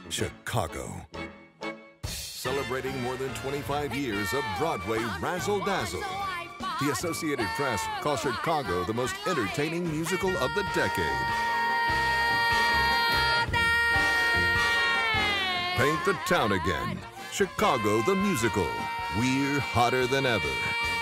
Chicago. Celebrating more than 25 years of Broadway razzle dazzle. The Associated Press calls Chicago the most entertaining musical of the decade. Paint the town again. Chicago the musical. We're hotter than ever.